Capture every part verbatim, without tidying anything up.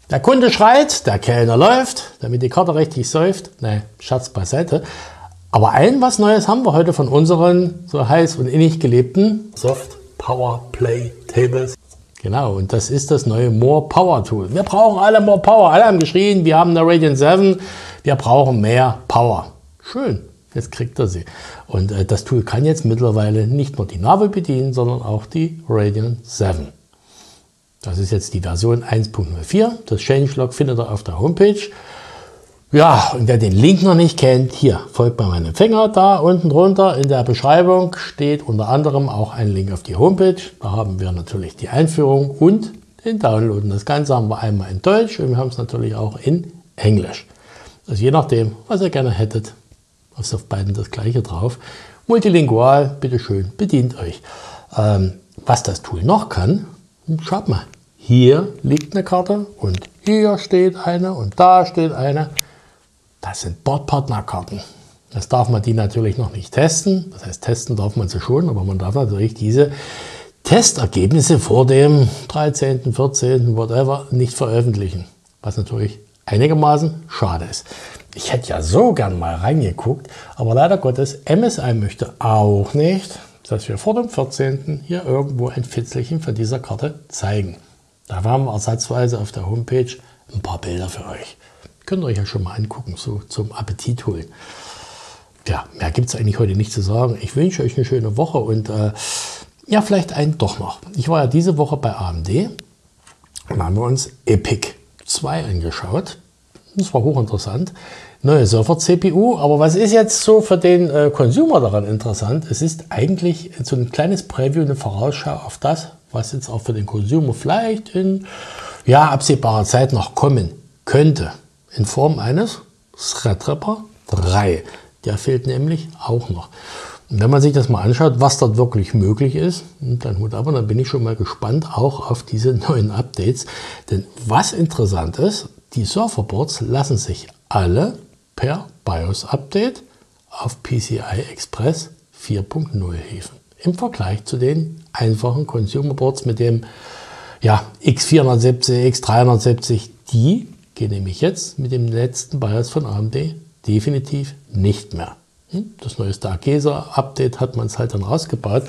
Der Kunde schreit, der Kellner läuft, damit die Karte richtig säuft. Ne, Scherz beiseite. Aber ein was Neues haben wir heute von unseren so heiß und innig gelebten Soft Power Play Tables. Genau, und das ist das neue More Power Tool. Wir brauchen alle More Power. Alle haben geschrien, wir haben eine Radeon sieben, wir brauchen mehr Power. Schön, jetzt kriegt er sie. Und äh, das Tool kann jetzt mittlerweile nicht nur die Navi bedienen, sondern auch die Radeon sieben. Das ist jetzt die Version eins Punkt null vier. Das Changelog findet ihr auf der Homepage. Ja, und wer den Link noch nicht kennt, hier folgt bei meinem Finger, da unten drunter in der Beschreibung steht unter anderem auch ein Link auf die Homepage. Da haben wir natürlich die Einführung und den Download. Und das Ganze haben wir einmal in Deutsch und wir haben es natürlich auch in Englisch. Also je nachdem, was ihr gerne hättet, ist auf beiden das gleiche drauf. Multilingual, bitteschön, bedient euch. Ähm, was das Tool noch kann, schaut mal, hier liegt eine Karte und hier steht eine und da steht eine. Das sind Bordpartnerkarten. Das darf man die natürlich noch nicht testen. Das heißt, testen darf man sie schon, aber man darf natürlich diese Testergebnisse vor dem dreizehnten, vierzehnten, whatever, nicht veröffentlichen. Was natürlich einigermaßen schade ist. Ich hätte ja so gern mal reingeguckt, aber leider Gottes, M S I möchte auch nicht, dass wir vor dem vierzehnten hier irgendwo ein Fitzelchen von dieser Karte zeigen. Da haben wir ersatzweise auf der Homepage ein paar Bilder für euch. Könnt ihr euch ja schon mal angucken, so zum Appetit holen. Ja, mehr gibt es eigentlich heute nicht zu sagen. Ich wünsche euch eine schöne Woche und äh, ja, vielleicht einen doch noch. Ich war ja diese Woche bei A M D und haben wir uns EPYC zwei angeschaut. Das war hochinteressant. Neue Surfer-C P U, aber was ist jetzt so für den äh, Consumer daran interessant? Es ist eigentlich so ein kleines Preview, eine Vorausschau auf das, was jetzt auch für den Consumer vielleicht in ja, absehbarer Zeit noch kommen könnte. In Form eines Threadripper drei. Der fehlt nämlich auch noch. Und wenn man sich das mal anschaut, was dort wirklich möglich ist, dann Hut ab, und dann bin ich schon mal gespannt auch auf diese neuen Updates. Denn was interessant ist, die Surferboards lassen sich alle per BIOS-Update auf P C I Express vier Punkt null hieven. Im Vergleich zu den einfachen Consumer-Boards mit dem ja, X vierhundertsiebzig, X dreihundertsiebzig, die gehen nämlich jetzt mit dem letzten BIOS von A M D definitiv nicht mehr. Das neueste Agesa-Update hat man es halt dann rausgebaut.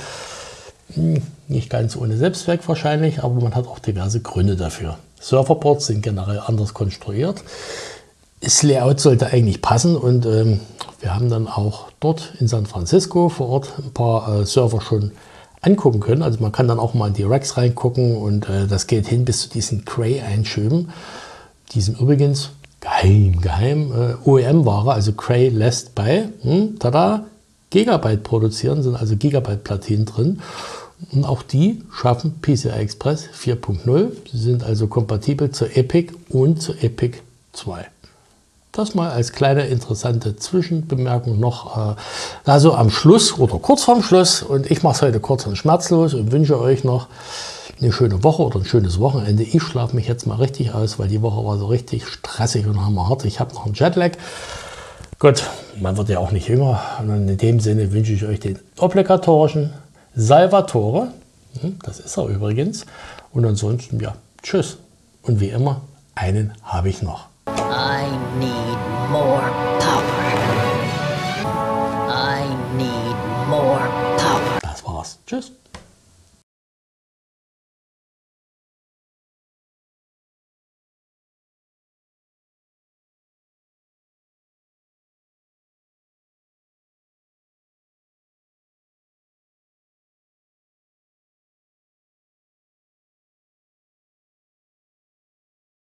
Nicht ganz ohne Selbstzweck wahrscheinlich, aber man hat auch diverse Gründe dafür. Surferboards sind generell anders konstruiert. Das Layout sollte eigentlich passen und ähm, wir haben dann auch dort in San Francisco vor Ort ein paar äh, Server schon angucken können. Also man kann dann auch mal in die Racks reingucken und äh, das geht hin bis zu diesen Cray-Einschüben. Die sind übrigens geheim, geheim äh, O E M-Ware, also Cray lässt bei, hm, tada, Gigabyte produzieren, sind also Gigabyte-Platinen drin. Und auch die schaffen P C I Express vier Punkt null. Sie sind also kompatibel zu EPYC und zu EPYC zwei. Das mal als kleine interessante Zwischenbemerkung noch, äh, also am Schluss oder kurz vorm Schluss. Und ich mache es heute kurz und schmerzlos und wünsche euch noch eine schöne Woche oder ein schönes Wochenende. Ich schlafe mich jetzt mal richtig aus, weil die Woche war so richtig stressig und hammerhart. Ich habe noch einen Jetlag. Gut, man wird ja auch nicht jünger. Und in dem Sinne wünsche ich euch den obligatorischen Salvatore. Das ist er übrigens. Und ansonsten, ja, tschüss. Und wie immer, einen habe ich noch. I need more power. I need more power. Das war's. Tschüss.